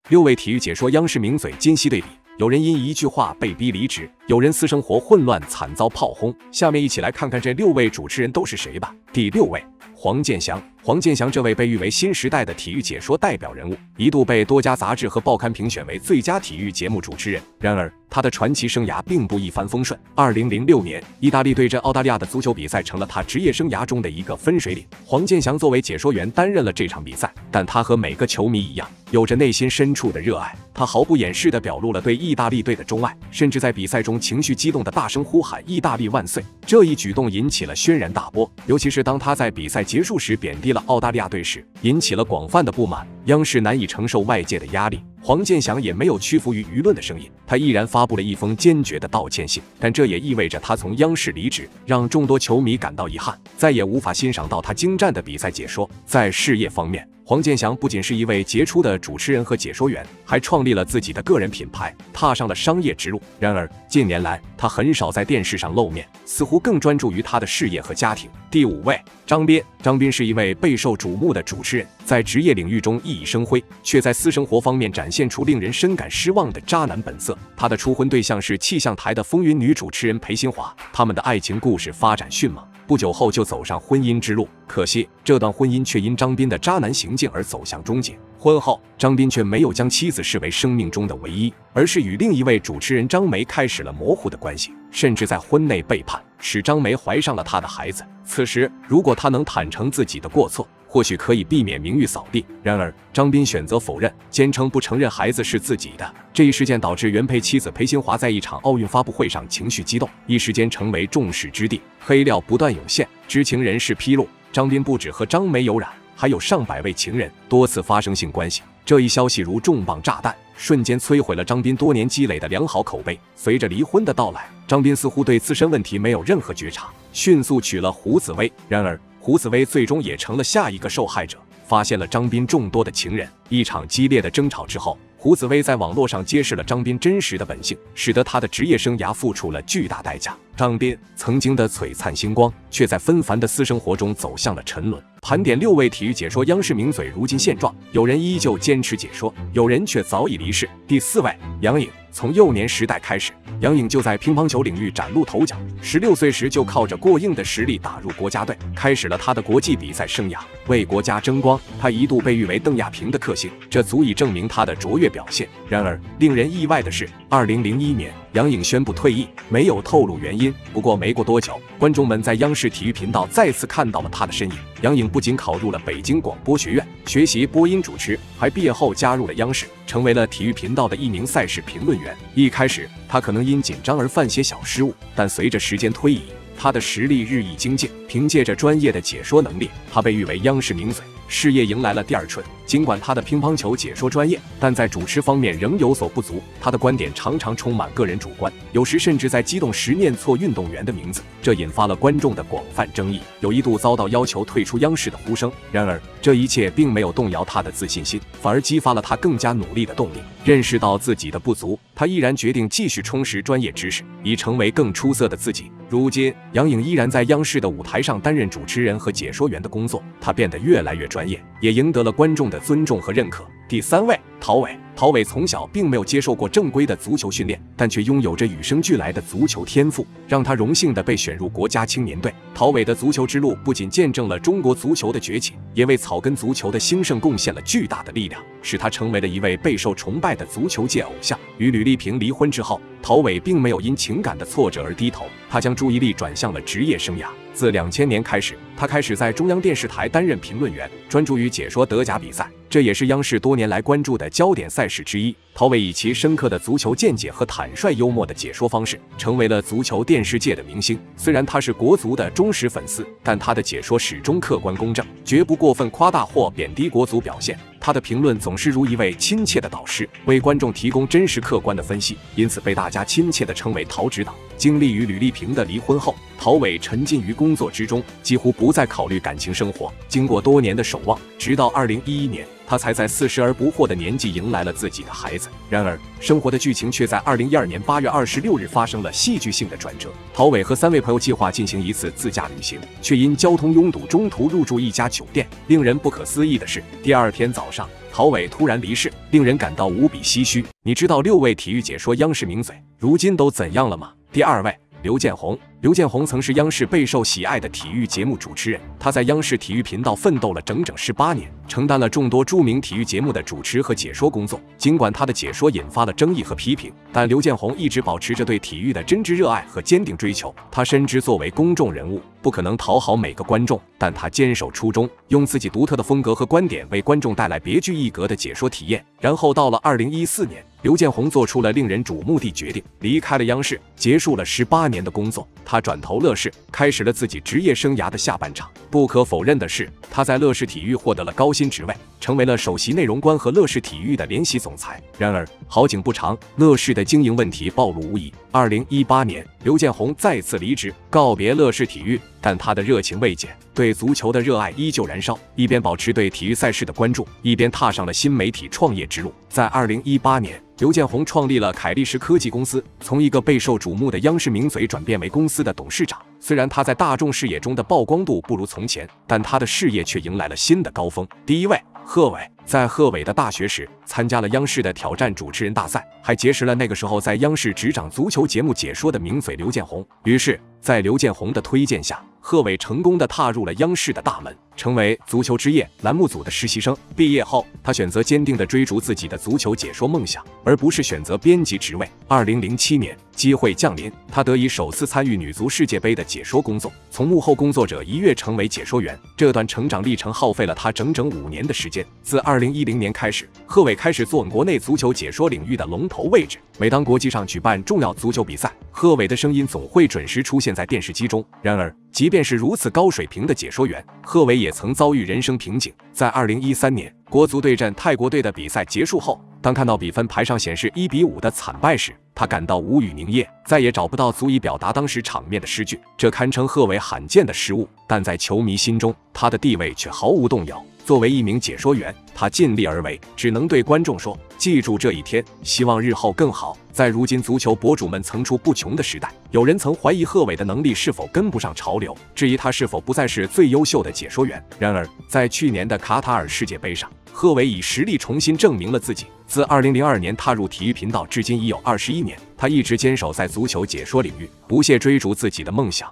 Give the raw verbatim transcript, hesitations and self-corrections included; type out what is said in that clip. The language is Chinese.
六位体育解说央视名嘴今昔对比，有人因一句话被逼离职，有人私生活混乱惨遭炮轰。下面一起来看看这六位主持人都是谁吧。第六位，黄健翔。黄健翔这位被誉为新时代的体育解说代表人物，一度被多家杂志和报刊评选为最佳体育节目主持人。然而，他的传奇生涯并不一帆风顺。二零零六年，意大利对阵澳大利亚的足球比赛成了他职业生涯中的一个分水岭。黄健翔作为解说员担任了这场比赛，但他和每个球迷一样，有着内心深处的热爱。他毫不掩饰地表露了对意大利队的钟爱，甚至在比赛中情绪激动地大声呼喊“意大利万岁”。这一举动引起了轩然大波，尤其是当他在比赛结束时贬低了澳大利亚队时，引起了广泛的不满。央视难以承受外界的压力，黄健翔也没有屈服于舆论的声音，他毅然发布了一封坚决的道歉信。但这也意味着他从央视离职，让众多球迷感到遗憾，再也无法欣赏到他精湛的比赛解说。在事业方面，黄健翔不仅是一位杰出的主持人和解说员，还创立了自己的个人品牌，踏上了商业之路。然而，近年来他很少在电视上露面，似乎更专注于他的事业和家庭。第五位，张斌。张斌是一位备受瞩目的主持人，在职业领域中熠熠生辉，却在私生活方面展现出令人深感失望的渣男本色。他的初婚对象是气象台的风云女主持人裴新华，他们的爱情故事发展迅猛，不久后就走上婚姻之路。可惜，这段婚姻却因张斌的渣男行径而走向终结。婚后，张斌却没有将妻子视为生命中的唯一，而是与另一位主持人张梅开始了模糊的关系，甚至在婚内背叛，使张梅怀上了他的孩子。此时，如果他能坦诚自己的过错，或许可以避免名誉扫地。然而，张斌选择否认，坚称不承认孩子是自己的。这一事件导致原配妻子裴新华在一场奥运发布会上情绪激动，一时间成为众矢之的。黑料不断涌现，知情人士披露，张斌不止和张梅有染，还有上百位情人，多次发生性关系。这一消息如重磅炸弹，瞬间摧毁了张斌多年积累的良好口碑。随着离婚的到来，张斌似乎对自身问题没有任何觉察，迅速娶了胡紫薇。然而，胡紫薇最终也成了下一个受害者，发现了张斌众多的情人。一场激烈的争吵之后，胡紫薇在网络上揭示了张斌真实的本性，使得他的职业生涯付出了巨大代价。张斌曾经的璀璨星光，却在纷繁的私生活中走向了沉沦。盘点六位体育解说央视名嘴如今现状，有人依旧坚持解说，有人却早已离世。第四位，杨颖。从幼年时代开始，杨颖就在乒乓球领域崭露头角。十六岁时就靠着过硬的实力打入国家队，开始了他的国际比赛生涯，为国家争光。他一度被誉为邓亚萍的克星，这足以证明他的卓越表现。然而，令人意外的是，二零零一年，杨颖宣布退役，没有透露原因。不过没过多久，观众们在央视体育频道再次看到了他的身影。杨颖不仅考入了北京广播学院，学习播音主持，还毕业后加入了央视，成为了体育频道的一名赛事评论员。一开始，他可能因紧张而犯些小失误，但随着时间推移，他的实力日益精进。凭借着专业的解说能力，他被誉为央视名嘴，事业迎来了第二春。尽管他的乒乓球解说专业，但在主持方面仍有所不足。他的观点常常充满个人主观，有时甚至在激动时念错运动员的名字，这引发了观众的广泛争议，有一度遭到要求退出央视的呼声。然而，这一切并没有动摇他的自信心，反而激发了他更加努力的动力。认识到自己的不足，他毅然决定继续充实专业知识，以成为更出色的自己。如今，杨颖依然在央视的舞台上担任主持人和解说员的工作，他变得越来越专业，也赢得了观众的尊重和认可。第三位，陶伟。陶伟从小并没有接受过正规的足球训练，但却拥有着与生俱来的足球天赋，让他荣幸地被选入国家青年队。陶伟的足球之路不仅见证了中国足球的崛起，也为草根足球的兴盛贡献了巨大的力量，使他成为了一位备受崇拜的足球界偶像。与吕丽萍离婚之后，陶伟并没有因情感的挫折而低头，他将注意力转向了职业生涯。自两千年开始，他开始在中央电视台担任评论员，专注于解说德甲比赛，这也是央视多年来关注的焦点赛事之一。陶伟以其深刻的足球见解和坦率幽默的解说方式，成为了足球电视界的明星。虽然他是国足的忠实粉丝，但他的解说始终客观公正，绝不过分夸大或贬低国足表现。他的评论总是如一位亲切的导师，为观众提供真实客观的分析，因此被大家亲切地称为陶指导。经历与吕丽萍的离婚后，陶伟沉浸于工作之中，几乎不再考虑感情生活。经过多年的守望，直到二零一一年， 他才在四十而不惑的年纪迎来了自己的孩子。然而，生活的剧情却在二零一二年八月二十六日发生了戏剧性的转折。陶伟和三位朋友计划进行一次自驾旅行，却因交通拥堵中途入住一家酒店。令人不可思议的是，第二天早上，陶伟突然离世，令人感到无比唏嘘。你知道六位体育解说央视名嘴如今都怎样了吗？第二位，刘建宏。刘建宏曾是央视备受喜爱的体育节目主持人，他在央视体育频道奋斗了整整十八年，承担了众多著名体育节目的主持和解说工作。尽管他的解说引发了争议和批评，但刘建宏一直保持着对体育的真挚热爱和坚定追求。他深知作为公众人物，不可能讨好每个观众，但他坚守初衷，用自己独特的风格和观点为观众带来别具一格的解说体验。然后到了二零一四年，刘建宏做出了令人瞩目的决定，离开了央视，结束了十八年的工作。他转投乐视，开始了自己职业生涯的下半场。不可否认的是，他在乐视体育获得了高薪职位，成为了首席内容官和乐视体育的联席总裁。然而，好景不长，乐视的经营问题暴露无遗。二零一八年，刘建宏再次离职，告别乐视体育，但他的热情未减，对足球的热爱依旧燃烧。一边保持对体育赛事的关注，一边踏上了新媒体创业之路。在二零一八年，刘建宏创立了凯利什科技公司，从一个备受瞩目的央视名嘴转变为公司的董事长。虽然他在大众视野中的曝光度不如从前，但他的事业却迎来了新的高峰。第一位，贺炜。在贺炜的大学时，参加了央视的挑战主持人大赛，还结识了那个时候在央视执掌足球节目解说的名嘴刘建宏。于是，在刘建宏的推荐下，贺炜成功地踏入了央视的大门，成为足球之夜栏目组的实习生。毕业后，他选择坚定地追逐自己的足球解说梦想，而不是选择编辑职位。二零零七年，机会降临，他得以首次参与女足世界杯的解说工作，从幕后工作者一跃成为解说员。这段成长历程耗费了他整整五年的时间。自二零一零年开始，贺炜开始做国内足球解说领域的龙头位置。每当国际上举办重要足球比赛，贺炜的声音总会准时出现在电视机中。然而，即便是如此高水平的解说员，贺炜也曾遭遇人生瓶颈。在二零一三年，国足对阵泰国队的比赛结束后，当看到比分牌上显示一比五的惨败时，他感到无语凝噎，再也找不到足以表达当时场面的诗句，这堪称贺炜罕见的失误。但在球迷心中，他的地位却毫无动摇。作为一名解说员，他尽力而为，只能对观众说：记住这一天，希望日后更好。在如今足球博主们层出不穷的时代，有人曾怀疑贺炜的能力是否跟不上潮流，质疑他是否不再是最优秀的解说员。然而，在去年的卡塔尔世界杯上，贺炜以实力重新证明了自己。自二零零二年踏入体育频道至今已有二十一年，他一直坚守在足球解说领域，不懈追逐自己的梦想。